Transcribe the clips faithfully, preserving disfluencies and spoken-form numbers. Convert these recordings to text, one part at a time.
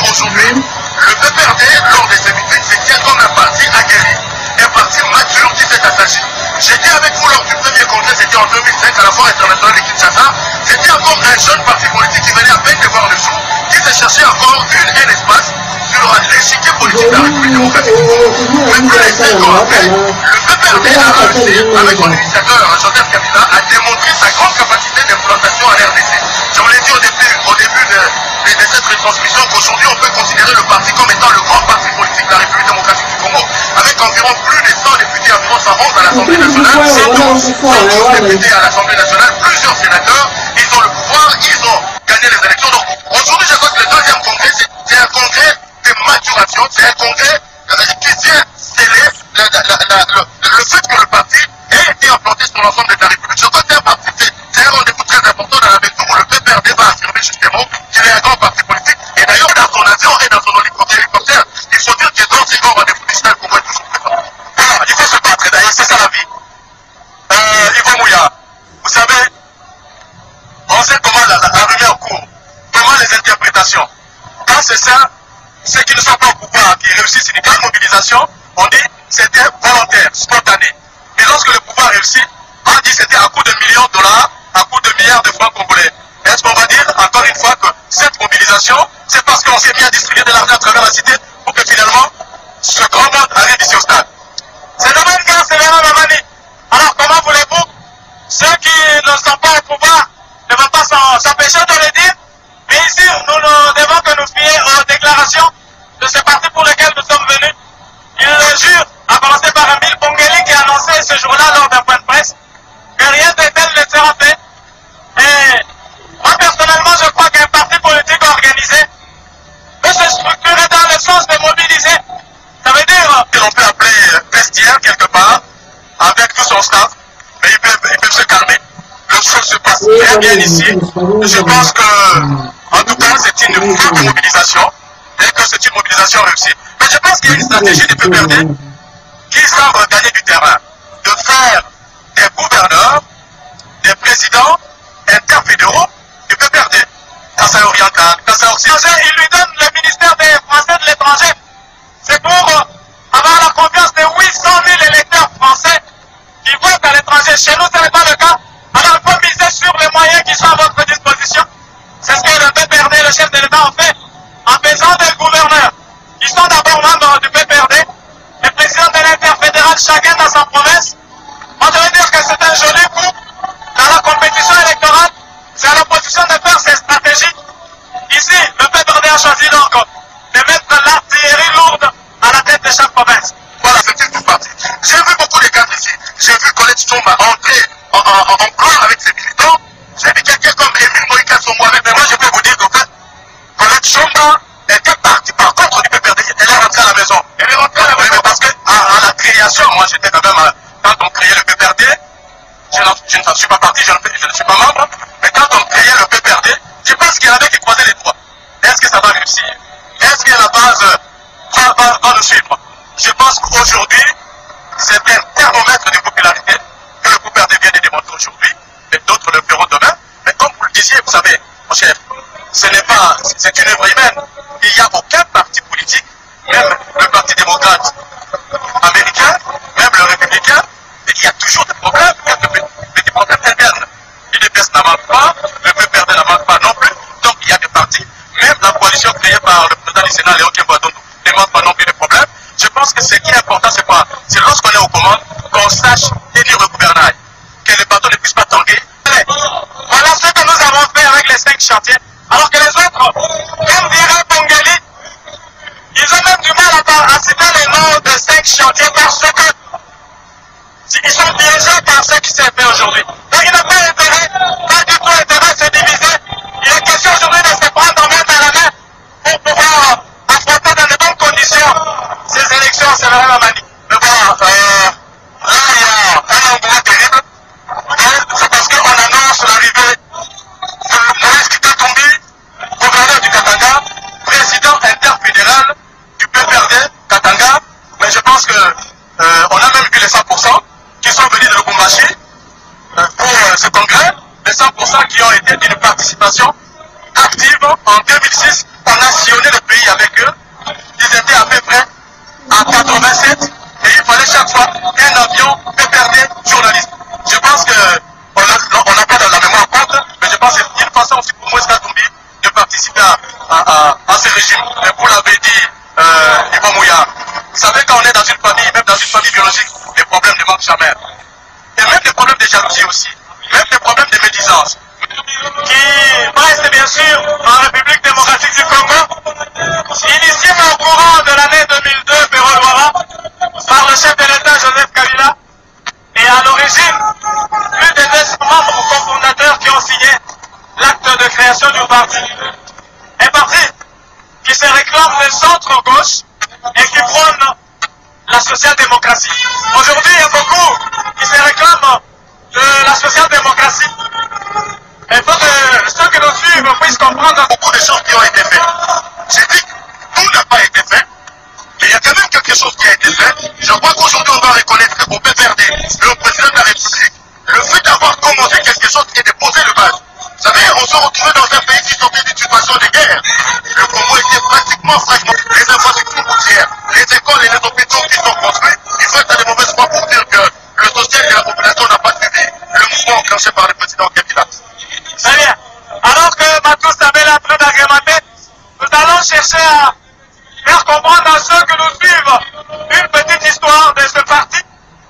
aujourd'hui, le P P R D, lors de ses meetings, se tient comme un parti aguerri, un parti mature qui s'est assagi. J'étais avec vous lors du premier congrès, c'était en deux mille cinq à la Foire internationale de Kinshasa. C'était encore un jeune parti politique qui venait à peine de voir le jour, qui se cherchait encore une, un espace sur l'échiquier politique de la République démocratique du Congo. Mais plus de cinq ans après, le P P R D a réussi, avec son initiateur Joseph Kabila, à démontrer sa grande capacité d'implantation en R D C. Je vous l'ai dit au début, au début de, de, de cette retransmission qu'aujourd'hui on peut considérer le parti comme étant le grand parti politique de la République démocratique du Congo, avec environ plus de cent députés, environ cent onze à l'Assemblée nationale, cent douze députés à l'Assemblée nationale, plusieurs sénateurs, ils ont le pouvoir, ils ont gagné les élections. Donc aujourd'hui je crois que le deuxième congrès, c'est un congrès de maturation, c'est un congrès euh, qui vient sceller la, la, la, la, le, le fait que le parti ait été implanté sur l'ensemble de la République. Je crois que c'est un parti, c'est un rendez-vous très important dans la mesure où le P P R D va affirmer justement qu'il est un grand parti politique. Et d'ailleurs, dans son avion et dans son hélicoptère, il faut dire que dans ces grands rendez-vous digital qu'on voit toujours présent. Alors, il faut se battre, d'ailleurs, c'est ça la vie. Euh, Yvo Mouya, vous savez, on sait comment la, la, la rumeur court, comment les interprétations. Quand c'est ça, ceux qui ne sont pas au pouvoir, qui réussissent une grande mobilisation, on dit c'était volontaire, spontané. Mais lorsque le pouvoir réussit, on dit c'était à coup de millions de dollars, à coup de milliards de francs congolais. Est-ce qu'on va dire encore une fois que cette mobilisation, c'est parce qu'on s'est mis à distribuer de l'argent à travers la cité pour que finalement ce grand monde arrive ici au stade? C'est dommage car c'est vraiment la manie. Alors comment voulez-vous, ceux qui ne sont pas au pouvoir ne vont pas s'empêcher de le dire? Mais ici, nous ne devons que nous fier aux déclarations de ce parti pour lequel nous sommes venus. Il le jure, à commencer par Emile Bongeli qui a annoncé ce jour-là lors d'un point de presse que rien de tel ne sera fait. Et moi personnellement, je crois qu'un parti politique organisé peut se structurer dans le sens de mobiliser. Ça veut dire que l'on peut appeler vestiaire quelque part, avec tout son staff, mais ils peuvent, ils peuvent se calmer. Le choses se passe très bien ici. Je pense que, en tout cas, c'est une forte mobilisation et que c'est une mobilisation réussie. Mais je pense qu'il y a une stratégie du P P R D qui semble gagner du terrain, de faire des gouverneurs, des présidents interfédéraux du P P R D. Kassai oriental, Kassai occidental, il lui donne le ministère des Français de l'étranger. C'est pour avoir la confiance de huit cent mille électeurs français qui votent à l'étranger. Chez nous, ce n'est pas le cas. Alors il faut miser sur les moyens qui sont à votre disposition. C'est ce que le P P R D et le chef de l'État ont fait en faisant des gouverneurs qui sont d'abord membres du P P R D, les présidents de l'interfédéral, chacun dans sa province. On devrait dire que c'est un joli coup dans la compétition électorale. C'est à l'opposition de faire ces stratégies. Ici, le P P R D a choisi donc de mettre l'artillerie lourde à la tête de chaque province. Voilà, c'est tout parti. J'ai vu beaucoup de cadres ici. J'ai vu Colette Chomba entrer en, en, en gloire avec ses militants. J'ai vu quelqu'un comme Émile Moïka Songo avec. Mais moi, je peux vous dire qu'en fait, Colette Chomba était partie par contre du P P R D. Elle est rentrée à la maison. Elle est rentrée à la maison parce que à, à la création, moi j'étais quand même, quand on créait le P P R D, je, je ne suis pas parti, je ne, je ne suis pas membre, mais quand on créait le P P R D, je pense qu'il y en avait qui croisaient les doigts. Est-ce que ça va réussir? Est-ce que la base va, va, va nous suivre? Je pense qu'aujourd'hui, c'est un thermomètre de popularité que le P P R D vient de démontrer aujourd'hui, et d'autres le feront demain. Mais comme vous le disiez, vous savez, mon chef, ce n'est pas, c'est une œuvre humaine. Il n'y a aucun parti politique, même le Parti démocrate américain, même le républicain, il y a toujours des problèmes, il y a des, des problèmes internes. L'U D P S n'en manque pas, le P P R D n'en manque pas non plus, donc il y a des partis, même la coalition créée par le président du Sénat, Léon Kemboadon, ne manque pas non plus de problèmes. Je pense que ce qui est important, c'est quoi? C'est lorsqu'on est aux commandes, qu'on sache tenir le gouvernail, que les bateaux ne puissent pas tanguer. Voilà ce que nous avons fait avec les cinq chantiers, alors que les autres, comme dirait Bongeli, ils ont même du mal à, à citer les noms de cinq chantiers parce que ils sont piégés par ce qui s'est fait aujourd'hui. Donc il n'a pas intérêt, pas du tout intérêt à se diviser. Il est question aujourd'hui de se prendre en main dans la main pour pouvoir affronter dans de bonnes conditions ces élections, c'est vraiment la manie. Mais bon, euh, là il y a un engouement terrible. C'est parce qu'on annonce l'arrivée de Moïse Kitatumbi, gouverneur du Katanga, président interfédéral du P P R D Katanga. Mais je pense que euh, on a même vu les cent pour cent qui sont venus de Lubumbashi euh, pour euh, ce congrès, les cent pour cent qui ont été d'une participation active. En deux mille six, on a sillonné le pays assis avec eux. Ils étaient à peu près à quatre-vingt-sept et il fallait chaque fois qu'un avion perdait journaliste. Je pense qu'on n'a pas dans la mémoire compte, mais je pense que c'est une façon aussi pour Moïse Katumbi de participer à, à, à, à ce régime. Mais vous l'avez dit, euh, Ibo Mouya, vous savez quand on est dans une famille, même dans une famille biologique, les problèmes ne manquent jamais. Et même des problèmes de jalousie aussi, même des problèmes de médisance. Qui passe bien sûr en République démocratique du Congo, initié au courant de l'année deux mille deux, Pérol Ouara, par le chef de l'État Joseph Kabila, et à l'origine, plus de deux cents membres cofondateurs qui ont signé l'acte de création du parti. Un parti qui se réclame de centre-gauche et qui prône la social-démocratie. Aujourd'hui, il y a beaucoup qui se réclament de la social-démocratie. Il faut que ceux qui nous suivent puissent comprendre beaucoup de choses qui ont été faites. J'ai dit que tout n'a pas été fait, mais il y a quand même quelque chose qui a été fait. Je crois qu'aujourd'hui, on doit reconnaître qu'au P P R D, le président de la République, le fait d'avoir commencé quelque chose et de poser le base. Vous savez, on se retrouvait dans un pays qui sortait d'une situation de guerre. Le Congo était pratiquement fragmenté. Les infrastructures routières, les écoles et les hôpitaux qui sont construits, il faut être à de mauvaises foi pour dire que le social et la population n'a pas suivi le mouvement enclenché par le président Kabila. Très bien. Alors que Matou Samel est en train d'agrémenter, nous allons chercher à faire comprendre à ceux que nous suivent une petite histoire de ce parti.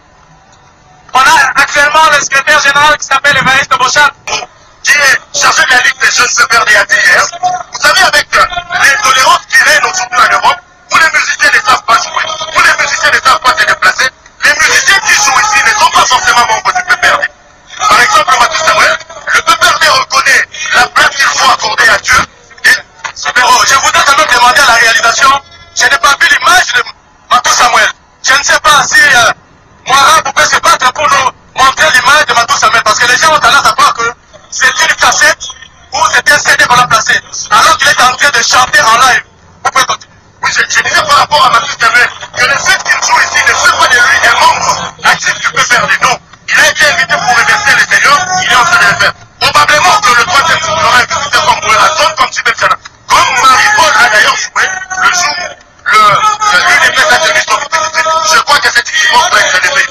On a actuellement le secrétaire général qui s'appelle Évariste Bochal, qui est chargé de la Ligue des jeunes P P R D hier. Vous savez, avec l'intolérance qui règne aujourd'hui en Europe, où les musiciens ne savent pas jouer, où les musiciens ne savent pas se déplacer, les musiciens qui jouent ici ne sont pas forcément membres du P P R D. Par exemple, Matou Samuel, le P P R D reconnaît la place qu'il faut accorder à Dieu. Et, oh, je voudrais quand même demander à la réalisation, je n'ai pas vu l'image de Matou Samuel. Je ne sais pas si euh, Moira pouvait se battre pour nous montrer l'image de Matou Samuel, parce que les gens ont tendance à croire que c'est une cassette ou c'est un C D qu'on a placé, alors qu'il est en train de chanter en live. Vous pouvez continuer. Oui, je, je disais par rapport à Matou Samuel que le fait qu'il joue ici ne fait pas de lui un membre actif du P P R D. Non. Il a été invité pour remercier les seniors, il est en train de le faire. Probablement que le troisième jour, il aura un visiteur comme Moura, comme Sibel Chana. Comme Marie-Paul a d'ailleurs joué le jour, le, le, l'une des places de l'histoire du P P R D. Je crois que cette équipe peut être élevée.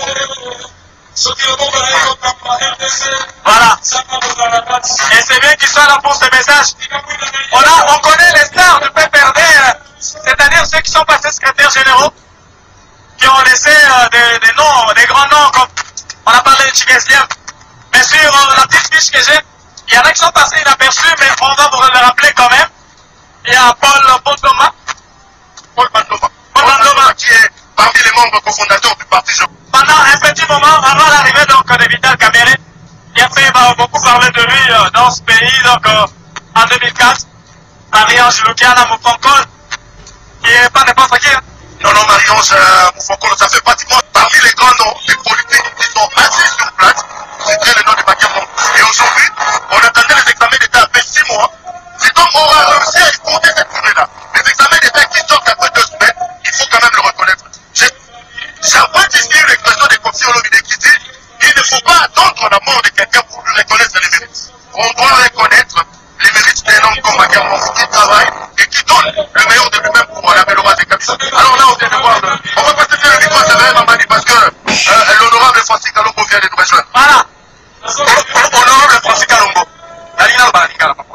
Voilà. Et c'est bien qu'ils soient là pour ce message. On, a, on connaît les stars du P P R D, c'est-à-dire ceux qui sont passés secrétaires généraux, qui ont laissé euh, des, des noms, des grands noms comme. On a parlé de Chigesliam. Mais sur euh, la petite fiche que j'ai, il y en a qui sont passés inaperçus, mais on va vous le rappeler quand même. Il y a Paul Bandoma. Paul Bandoma. Paul Bandoma qui est parmi les membres cofondateurs du parti. Pendant un petit moment, avant l'arrivée donc de Vital Kamerhe, il a fait bah, beaucoup parler de lui euh, dans ce pays, donc euh, en deux mille quatre, Marie-Ange Lukiana Moufonkol, qui est pas n'importe qui. Hein. Non, non, Marie-Ange euh, Moufonkol, ça fait pratiquement parmi les grands noms des politiques qui sont assis sur place. C'était le nom de Bakamon. Et aujourd'hui, on attendait les examens d'État après six mois. Cet homme aura réussi à exporter cette journée-là. Les examens d'État qui sortent après deux semaines, il faut quand même le reconnaître. J'apprends ici une expression de Kofi Olomide qui dit il ne faut pas attendre la mort de quelqu'un pour lui reconnaître les mérites. On doit reconnaître les mérites d'un homme comme Bakamon qui travaille et qui donne le meilleur de lui-même pour l'amélioration des Kabila. Alors là, on vient de voir, le... on va passer sur le micro, c'est vrai, Mamadi, parce que euh, l'honorable Francis Kalombo vient de nous rejoindre. Voilà. Honorable Francis Kalombo. Dalina Balinga, papa.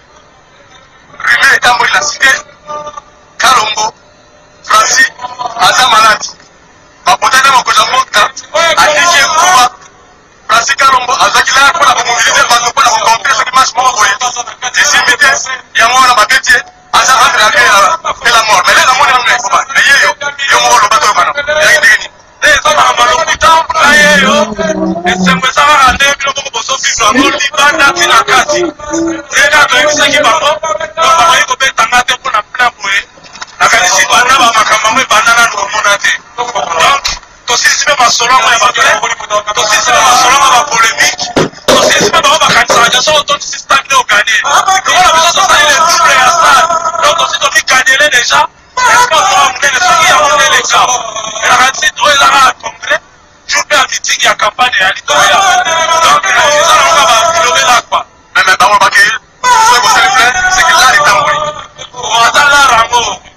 Rumé est en la cité. Kalombo, Francis, Aza Maladi. Peut-être mon cousin Mokta, à Niger Kouba, Francis Kalombo, Azakila, pour la mobiliser, pour la rencontrer, ce qui marche moins envoyé. Et si mettez, il y a moi la baguette, Aza rentre à la mort. Mais là, la mort est en Kouba. Mais il y a un mot, le bateau, il y a une déni. Les hommes à Malokuta, là, yo, et c'est moi ça va aller, puis on va se faire un gol, il va naître la carte. Et là, il y a qui va pas, on va aller au bête en atte pour la plein pour eux. La qualité de la makamame, banana, nous remonter. Donc, aussi, si même à Solon, on va faire, aussi, si même à Solon, on va polémique, aussi, si même à Kansa, il y a autant de systèmes de gagner. Donc, on a besoin de ça, il est double et à ça. Donc, aussi, on dit gagner déjà. Est-ce qu'on va emmener les gens qui ont emmené les gens? Et la réalité, on est là à congrès, je fais un meeting à campagne et à l'Italie. Donc, ça, on va lever là, quoi. Mais maintenant, on va gagner. Ce que vous savez, c'est que là, il est en bruit. On va là, Rango.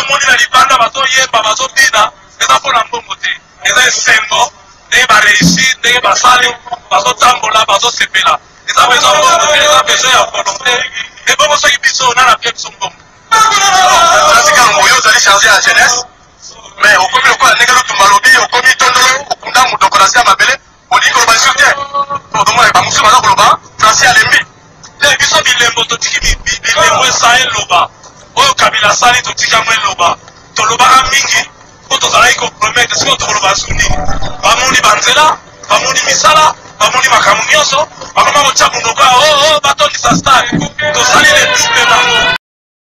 moni na libanda bazoyemba bazobina eza mpona mbongo te eza esengo ndenge bareussi ndenge basali bazotambola bazosepela eza besoin mbongo te eza besoin ya volonté ebongo soki biso nana pia biso mbongo nasika ngoyo ozali chargé ya jeunesse mais okomi lokola ndenge lutumba lobi okomi tondolo okunda modokolasi ya mabele olingi koloba lisusu te otomona bamosusu baza koloba franci alembi te biso bilembo totiki bilembo esa eloba oyo kabila asali totikango eloba tolobaka mingi mpo tozalaki kopromete siko tokoloba su nini bamoni banzela bamoni misala bamoni makambo nyonso bakoma kotya monoko ya o batondisa star tozali lebipe bango